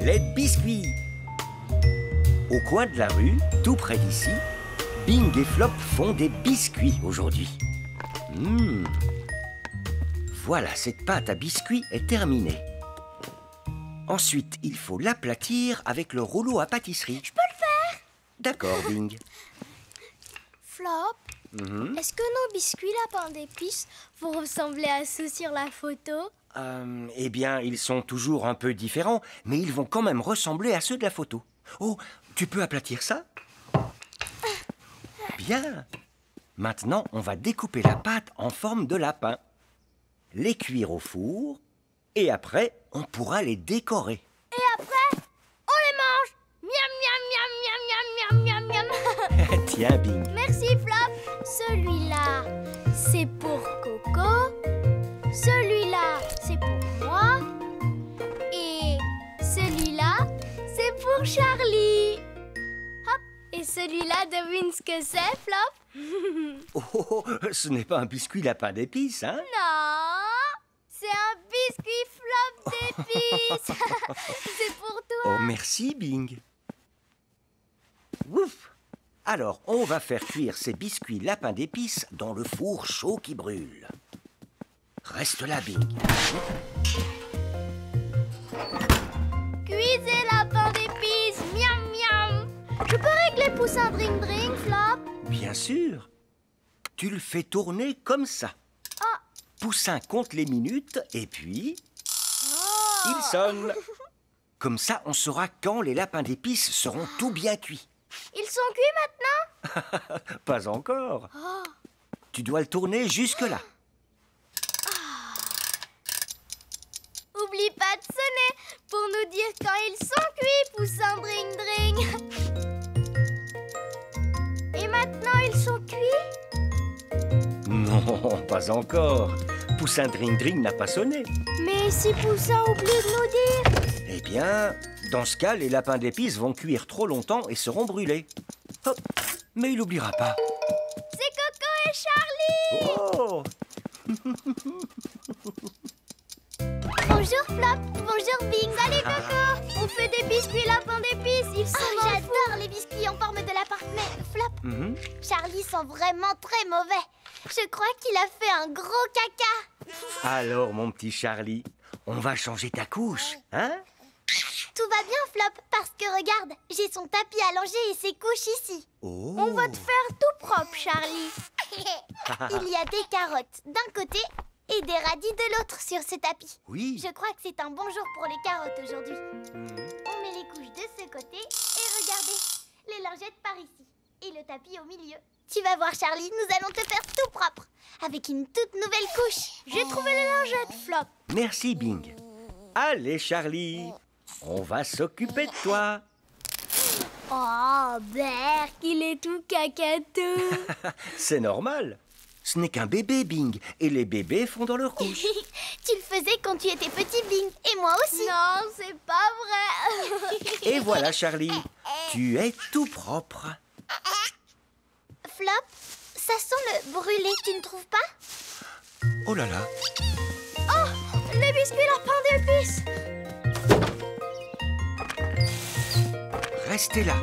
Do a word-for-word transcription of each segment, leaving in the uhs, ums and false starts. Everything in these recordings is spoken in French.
les biscuits. Au coin de la rue, tout près d'ici, Bing et Flop font des biscuits aujourd'hui. Mmh. Voilà, cette pâte à biscuits est terminée. Ensuite, il faut l'aplatir avec le rouleau à pâtisserie. Je peux le faire? D'accord, Bing. Flop, Mmh. est-ce que nos biscuits lapins d'épices vont ressembler à ceux sur la photo? Euh, eh bien, ils sont toujours un peu différents, mais ils vont quand même ressembler à ceux de la photo. Oh, tu peux aplatir ça? Bien. Maintenant, on va découper la pâte en forme de lapin, les cuire au four, et après, on pourra les décorer. Et après, on les mange. Miam, miam, miam, miam, miam, miam, miam. Tiens, Bing. Merci, Flop. Celui-là, c'est pour Coco. Celui-là, c'est pour moi. Et celui-là, c'est pour Charlie. Hop. Et celui-là, devine ce que c'est, Flop? Oh, oh, oh, ce n'est pas un biscuit lapin d'épices, hein? Non, c'est un biscuit Flop d'épices. C'est pour toi. Oh, merci, Bing. Ouf! Alors, on va faire cuire ces biscuits lapin d'épices dans le four chaud qui brûle. Reste là, Bing. Cuisez lapin d'épices, miam miam. Je peux régler poussin dring dring, Flop? Bien sûr. Tu le fais tourner comme ça. Ah. Poussin compte les minutes et puis... Oh. il sonne. Comme ça, on saura quand les lapins d'épices seront tout bien cuits. Ils sont cuits maintenant? Pas encore. Oh. Tu dois le tourner jusque-là. Oublie pas de sonner pour nous dire quand ils sont cuits, poussin dring dring. Et maintenant, ils sont cuits? Non, pas encore. Poussin Dring Dring n'a pas sonné. Mais si Poussin oublie de nous dire? Eh bien, dans ce cas, les lapins d'épices vont cuire trop longtemps et seront brûlés. Hop. Mais il n'oubliera pas. C'est Coco et Charlie! Oh! Bonjour Flop, bonjour Bing. Salut Coco. On fait des biscuits lapins d'épices. Ils sont Oh, dans le j'adore four. les biscuits en forme de lapin. Mais Flop, Mhm. Charlie sent vraiment très mauvais. Je crois qu'il a fait un gros caca. Alors, mon petit Charlie, on va changer ta couche, hein? Tout va bien, Flop, parce que regarde, j'ai son tapis allongé et ses couches ici. Oh! On va te faire tout propre, Charlie. Il y a des carottes d'un côté et des radis de l'autre sur ce tapis. Oui. Je crois que c'est un bon jour pour les carottes aujourd'hui. Mhm. On met les couches de ce côté et regardez, les lingettes par ici et le tapis au milieu. Tu vas voir, Charlie, nous allons te faire tout propre avec une toute nouvelle couche. J'ai trouvé les lingettes, Flop. Merci, Bing. Allez, Charlie, on va s'occuper de toi. Oh, Berk, il est tout cacateux. C'est normal. Ce n'est qu'un bébé, Bing, et les bébés font dans leur couche. Tu le faisais quand tu étais petit, Bing, et moi aussi. Non, c'est pas vrai. Et voilà, Charlie, tu es tout propre. Flop, ça sent le brûlé, tu ne trouves pas? Oh là là. Oh, les biscuits lapins d'épices. Restez là.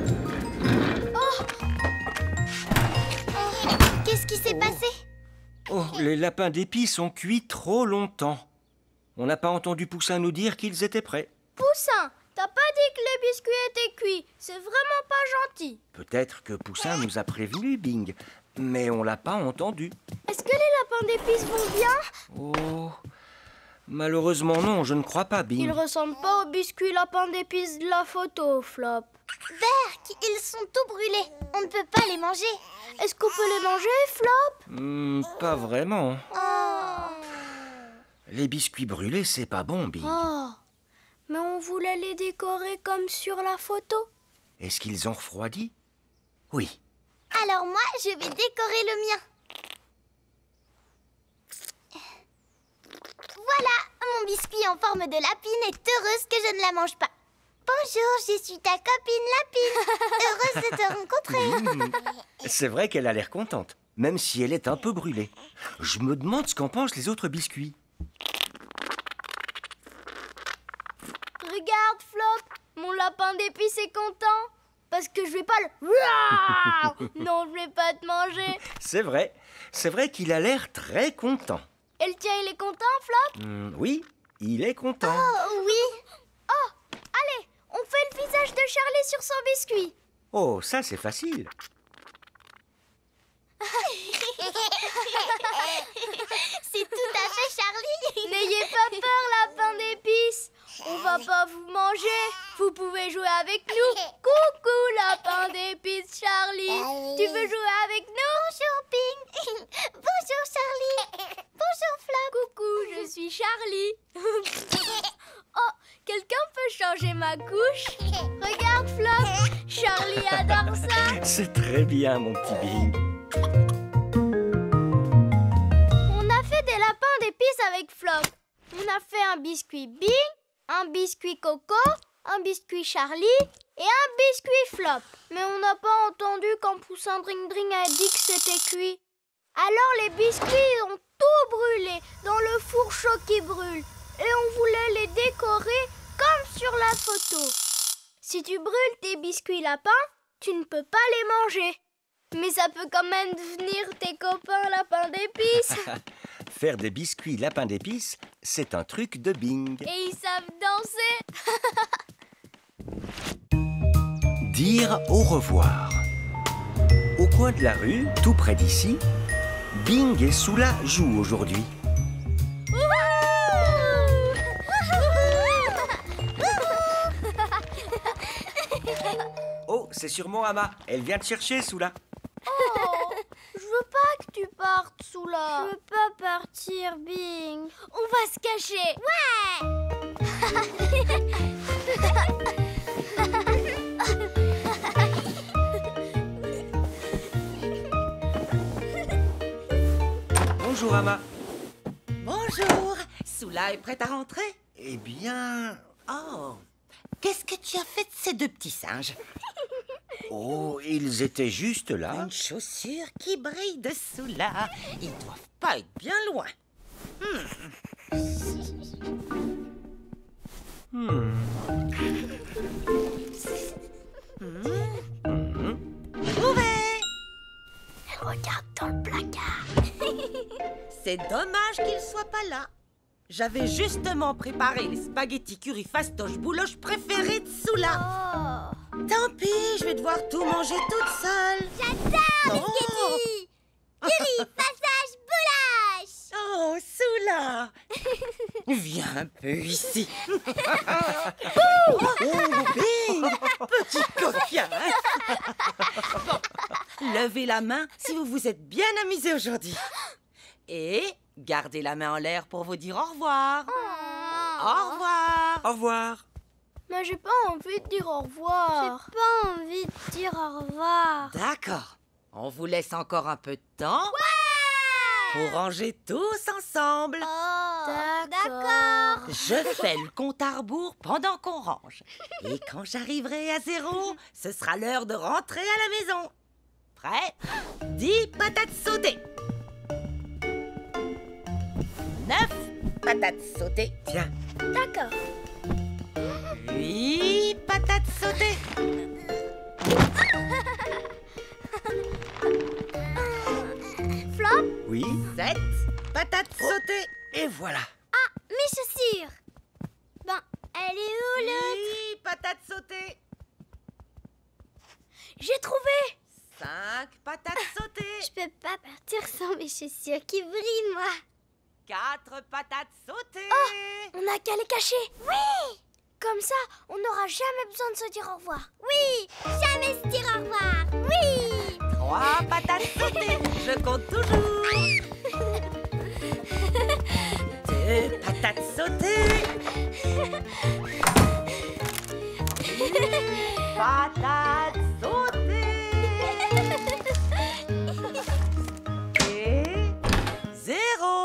Qu'est-ce qui s'est passé? Oh, les lapins d'épices ont cuit trop longtemps. On n'a pas entendu Poussin nous dire qu'ils étaient prêts. Poussin, t'as pas dit que les biscuits étaient cuits. C'est vraiment pas gentil. Peut-être que Poussin nous a prévenus, Bing, mais on l'a pas entendu. Est-ce que les lapins d'épices vont bien? Oh, malheureusement non, je ne crois pas, Bing. Ils ressemblent pas aux biscuits lapins d'épices de la photo, Flop. Berk, ils sont tout brûlés. On ne peut pas les manger. Est-ce qu'on peut les manger, Flop? Hmm, pas vraiment. Oh. Les biscuits brûlés, c'est pas bon, Bing. Oh, mais on voulait les décorer comme sur la photo. Est-ce qu'ils ont refroidi? Oui. Alors moi, je vais décorer le mien. Voilà, mon biscuit en forme de lapine est heureuse que je ne la mange pas. Bonjour, je suis ta copine Lapine. Heureuse de te rencontrer. Mmh. C'est vrai qu'elle a l'air contente, même si elle est un peu brûlée. Je me demande ce qu'en pensent les autres biscuits. Regarde, Flop, mon lapin d'épices est content. Parce que je vais pas le... Non, je vais pas te manger. C'est vrai, c'est vrai qu'il a l'air très content. Et le tien, il est content, Flop? Hmm, oui, il est content. Oh, oui. Oh, allez, on fait le visage de Charlie sur son biscuit. Oh, ça c'est facile. C'est tout à fait Charlie. N'ayez pas peur, lapin d'épices. On va pas vous manger. Vous pouvez jouer avec nous. Coucou, lapin d'épices, Charlie. Tu veux jouer avec nous? Bonjour, Bing. Bonjour, Charlie. Bonjour, Flop. Coucou, je suis Charlie. Oh, quelqu'un peut changer ma couche? Regarde, Flop. Charlie adore ça. C'est très bien, mon petit Bing. On a fait des lapins d'épices avec Flop. On a fait un biscuit Bing, un biscuit Coco, un biscuit Charlie et un biscuit Flop. Mais on n'a pas entendu quand Poussin Dring Dring a dit que c'était cuit. Alors les biscuits ont tout brûlé dans le four chaud qui brûle. Et on voulait les décorer comme sur la photo. Si tu brûles tes biscuits lapins, tu ne peux pas les manger. Mais ça peut quand même devenir tes copains lapins d'épices. Faire des biscuits lapins d'épices, c'est un truc de Bing. Et ils savent danser. Dire au revoir. Au coin de la rue, tout près d'ici, Bing et Soula jouent aujourd'hui. Oh, c'est sûrement Ama. Elle vient te chercher, Soula. Oh, je veux pas que tu partes, Soula. Je veux pas partir, Bing. On va se cacher. Bonjour, Ama. Bonjour, Soula est prête à rentrer? Eh bien... Oh, qu'est-ce que tu as fait de ces deux petits singes? Oh, ils étaient juste là. Une chaussure qui brille de Soula. Ils doivent pas être bien loin. Hmm. Trouvé! Regarde dans le placard. C'est dommage qu'il soit pas là. J'avais justement préparé les spaghettis curry fastoche bouloche préférés de Soula. Oh. Tant pis, je vais devoir tout manger toute seule. J'adore les Oh. spaghettis. Curry, passage, boulache. Oh, Soula! Viens un peu ici. Oh, Bing! Petit coquin! Bon, levez la main si vous vous êtes bien amusé aujourd'hui. Et gardez la main en l'air pour vous dire au revoir. Au revoir. Au revoir. Mais j'ai pas envie de dire au revoir. J'ai pas envie de dire au revoir. D'accord. On vous laisse encore un peu de temps pour ranger tous ensemble. Oh, D'accord. Je fais le compte à rebours pendant qu'on range. Et quand j'arriverai à zéro, ce sera l'heure de rentrer à la maison. Prêt? dix patates sautées. neuf patates sautées. Tiens, D'accord. huit patates sautées. Flop, oui. sept patates sautées. Et voilà. mes chaussures. Ben, elle est où l'autre? huit patates sautées. J'ai trouvé. cinq patates sautées. Je peux pas partir sans mes chaussures qui brillent, moi. quatre patates sautées. On a qu'à les cacher. Oui. Comme ça, on n'aura jamais besoin de se dire au revoir. oui, jamais se dire au revoir. Oui. trois patates sautées. Je compte toujours. deux patates sautées. Patates sautées. Et zéro.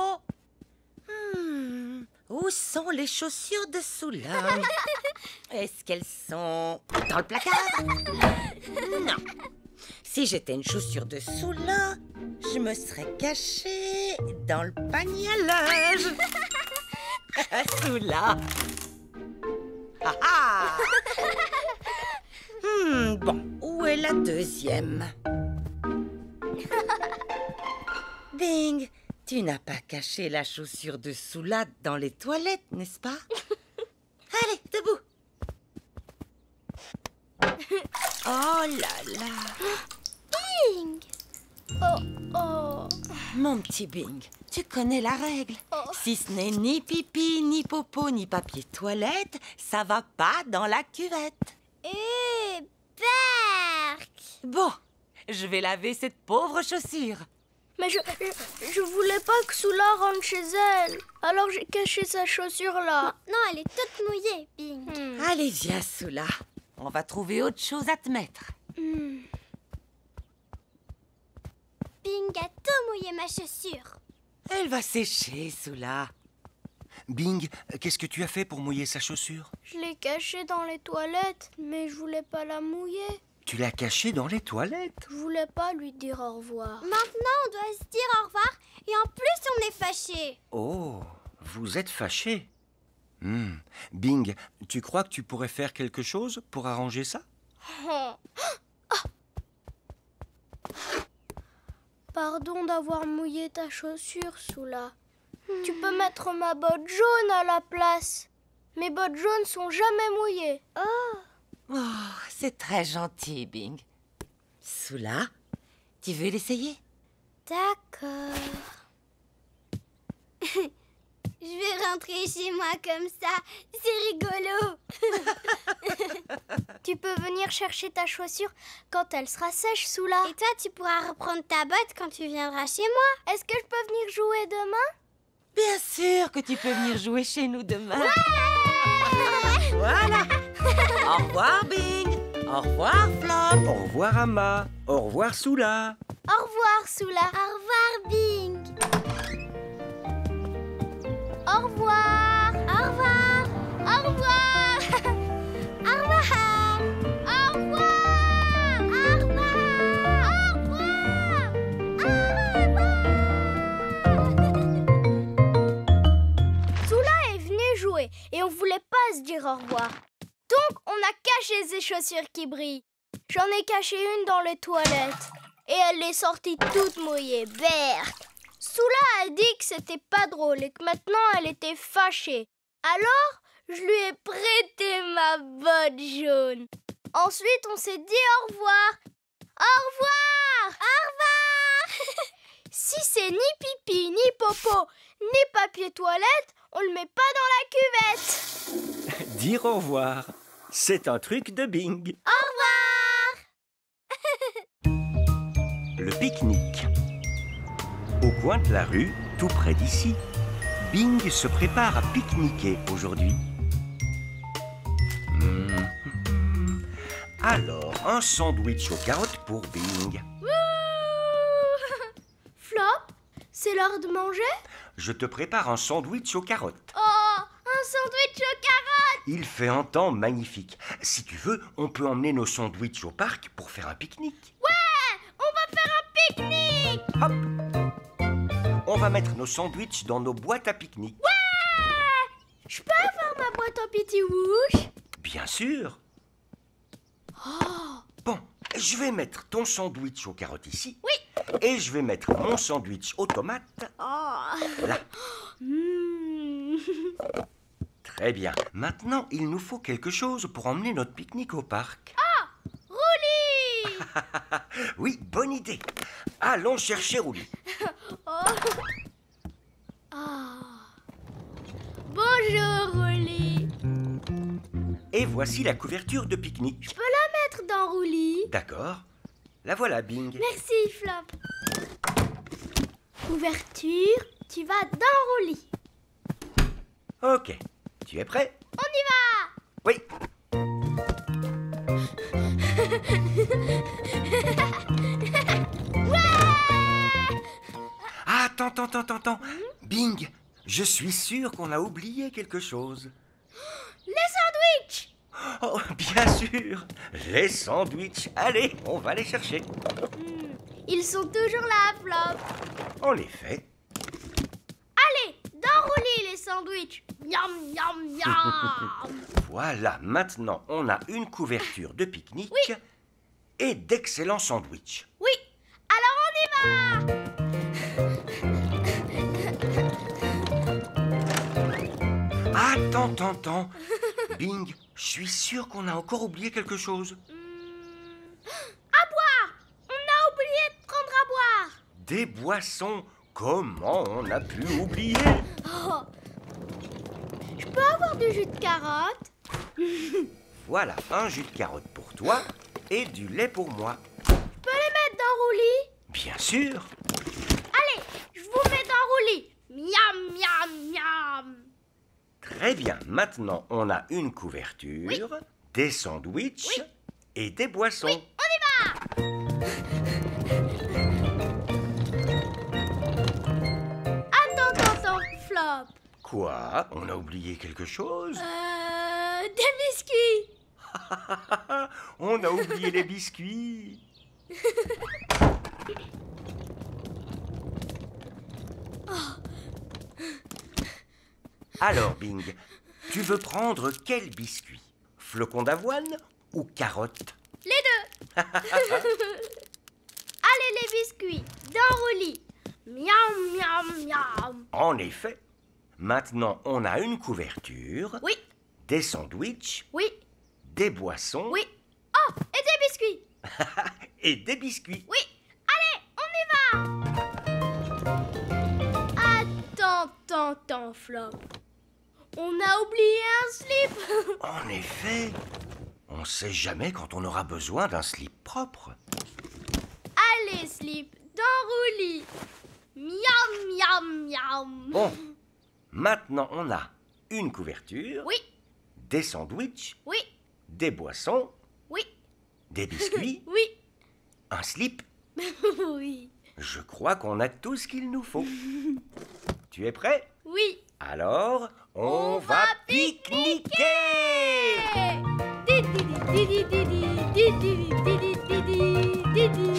Hmm, où sont les chaussures de Soula? Est-ce qu'elles sont dans le placard? Non. Si j'étais une chaussure de Soula, je me serais cachée dans le panier à linge. Soula. ah, ah. Hmm, bon, où est la deuxième? Bing, tu n'as pas caché la chaussure de Soula dans les toilettes, n'est-ce pas? Allez, debout. Oh là là. Bing! Oh, oh. Mon petit Bing, tu connais la règle. Oh. Si ce n'est ni pipi, ni popo, ni papier toilette, ça va pas dans la cuvette. Eh, Berk! Bon, je vais laver cette pauvre chaussure. Mais je, je, je voulais pas que Soula rentre chez elle. Alors j'ai caché sa chaussure là. Non, elle est toute mouillée, Bing. Hmm. Allez, viens, Soula. On va trouver autre chose à te mettre. Hmm. Bing a tout mouillé ma chaussure. Elle va sécher, Soula. Bing, qu'est-ce que tu as fait pour mouiller sa chaussure? Je l'ai cachée dans les toilettes, mais je voulais pas la mouiller. Tu l'as cachée dans les toilettes? Je voulais pas lui dire au revoir. Maintenant, on doit se dire au revoir et en plus, on est fâchés. Oh, vous êtes fâchés. Hmm. Bing, tu crois que tu pourrais faire quelque chose pour arranger ça? Oh. Ah. Pardon d'avoir mouillé ta chaussure, Soula. Tu peux mettre ma botte jaune à la place. Mes bottes jaunes sont jamais mouillées. Oh, Oh, c'est très gentil, Bing. Soula, tu veux l'essayer? d'accord. Je vais rentrer chez moi comme ça. C'est rigolo. Tu peux venir chercher ta chaussure quand elle sera sèche, Soula. Et toi, tu pourras reprendre ta botte quand tu viendras chez moi. Est-ce que je peux venir jouer demain? Bien sûr que tu peux venir jouer chez nous demain. Voilà. Au revoir, Bing. Au revoir, Flop. Au revoir, Amma. Au revoir, Soula. Au revoir, Soula. Au revoir, Bing. Au revoir. Au revoir. Au revoir. Au revoir. Au revoir. Au revoir. Au revoir. Soula est venue jouer et on voulait pas se dire au revoir. Donc, on a caché ses chaussures qui brillent. J'en ai caché une dans les toilettes. Et elle est sortie toute mouillée. Berk. Soula a dit que c'était pas drôle et que maintenant elle était fâchée. Alors, je lui ai prêté ma botte jaune. Ensuite, on s'est dit au revoir. Au revoir. Au revoir. Si c'est ni pipi, ni popo, ni papier toilette, on le met pas dans la cuvette. Dire au revoir, c'est un truc de Bing. Au revoir. Le pique-nique. Au coin de la rue, tout près d'ici, Bing se prépare à pique-niquer aujourd'hui. Mmh. Alors, un sandwich aux carottes pour Bing. Flop, c'est l'heure de manger? Je te prépare un sandwich aux carottes. Oh, un sandwich aux carottes! Il fait un temps magnifique. Si tu veux, on peut emmener nos sandwichs au parc pour faire un pique-nique. Ouais, on va faire un pique-nique! Hop! On va mettre nos sandwichs dans nos boîtes à pique-nique. Ouais! Je peux avoir ma boîte en petit rouge? Bien sûr. Oh! Bon, je vais mettre ton sandwich aux carottes ici. Oui! Et je vais mettre mon sandwich aux tomates Oh! là. Mmh. Très bien. Maintenant, il nous faut quelque chose pour emmener notre pique-nique au parc. Rouli! Oui, bonne idée. Allons chercher Rouli. Oh. Ah. Bonjour, Rouli. Et voici la couverture de pique-nique. Je peux la mettre dans Rouli? D'accord. La voilà, Bing. Merci, Flop. Couverture, tu vas dans Rouli. Ok. Tu es prêt? On y va! Oui. Ouais! Attends, attends, attends, attends. Bing, je suis sûr qu'on a oublié quelque chose. Les sandwichs! Oh, bien sûr. Les sandwichs. Allez, on va les chercher. Hmm, Ils sont toujours là, Flop. On les fait. Allez, dans Rouli les sandwichs. Miam, miam, miam. Voilà, maintenant on a une couverture de pique-nique Oui. et d'excellents sandwichs. Oui, alors on y va. Attends, attends, attends. Bing, je suis sûr qu'on a encore oublié quelque chose. Hmm. À boire. On a oublié de prendre à boire. Des boissons. Comment on a pu oublier? Oh. Je peux avoir du jus de carotte? Voilà, un jus de carotte pour toi et du lait pour moi. Je peux les mettre dans Roulis? Bien sûr. Allez, je vous mets dans Roulis. Miam, miam, miam. Très bien, maintenant on a une couverture, Oui. des sandwichs Oui. et des boissons. Oui, on y va. Attends, attends, attends, Flop. Quoi? On a oublié quelque chose? Euh, des biscuits. On a oublié les biscuits. Alors, Bing, tu veux prendre quel biscuit? Flocon d'avoine ou carotte? Les deux. Allez, les biscuits, dans Roulis. Miam, miam, miam. En effet. Maintenant, on a une couverture, Oui, des sandwichs, oui, des boissons oui. Oh, et des biscuits. et des biscuits. Oui, allez, on y va. Attends, attends, attends, Flop. On a oublié un slip. En effet, on sait jamais quand on aura besoin d'un slip propre. Allez, slip, dans Roulis. Miam, miam, miam. Bon, maintenant on a une couverture, Oui, des sandwichs, oui, des boissons, oui, des biscuits, oui, un slip. oui, Je crois qu'on a tout ce qu'il nous faut. Tu es prêt? oui. Alors, on, On va va pique-niquer! Didi, didi, didi, didi, didi, didi, didi.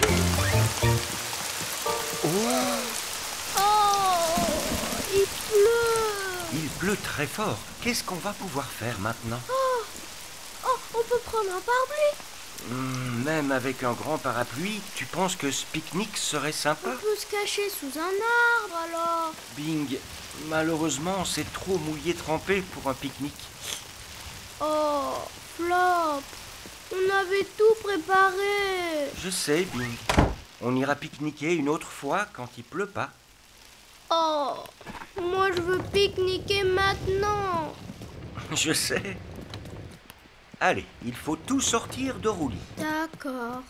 Oh, Oh, il pleut. il pleut très fort. Qu'est-ce qu'on va pouvoir faire maintenant? Oh, oh, on peut prendre un parapluie. Hmm, même avec un grand parapluie, tu penses que ce pique-nique serait sympa? On peut se cacher sous un arbre alors. Bing, malheureusement, c'est trop mouillé trempé pour un pique-nique. Oh, Flop, on avait tout préparé. Je sais, Bing. On ira pique-niquer une autre fois quand il pleut pas. Oh, moi je veux pique-niquer maintenant. Je sais. Allez, il faut tout sortir de Roulis. D'accord.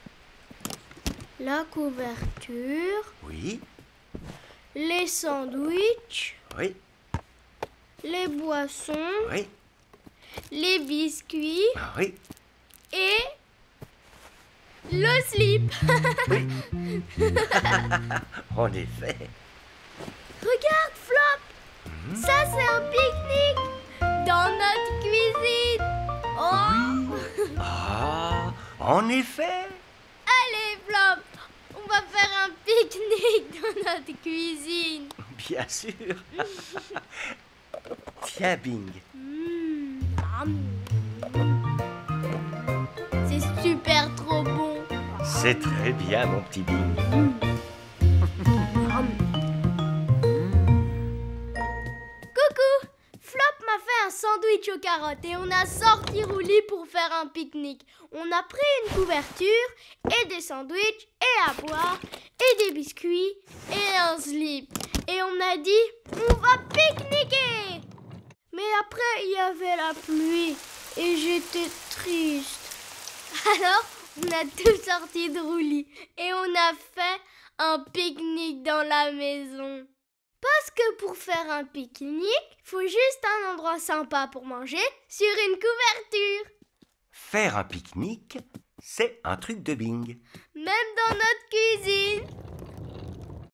La couverture, Oui, les sandwichs, oui, les boissons, oui, les biscuits ah oui, et le slip. oui. En effet. Regarde, Flop, ça c'est un pique-nique dans notre cuisine. Oh, Ah, en effet. allez, Flop, on va faire un pique-nique dans notre cuisine. Bien sûr. Tiens, Bing. Mmh, miam. C'est super trop bon. C'est très bien, mon petit Bing. Coucou, Flop m'a fait un sandwich aux carottes et on a sorti Roulis pour faire un pique-nique. On a pris une couverture et des sandwichs et à boire et des biscuits et un slip. Et on a dit, on va pique-niquer. Mais après, il y avait la pluie et j'étais triste. Alors, on a tout sorti de Roulis et on a fait un pique-nique dans la maison. Parce que pour faire un pique-nique, faut juste un endroit sympa pour manger sur une couverture. Faire un pique-nique, c'est un truc de Bing. Même dans notre cuisine.